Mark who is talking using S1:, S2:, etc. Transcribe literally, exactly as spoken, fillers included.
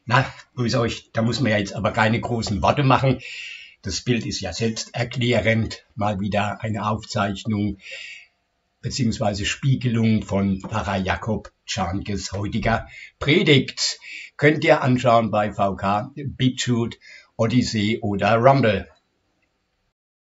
S1: Na, grüß euch, da muss man ja jetzt aber keine großen Worte machen. Das Bild ist ja selbsterklärend. Mal wieder eine Aufzeichnung beziehungsweise Spiegelung von Pfarrer Jakob Czarnkes heutiger Predigt. Könnt ihr anschauen bei V K, BitChute, Odyssey oder Rumble.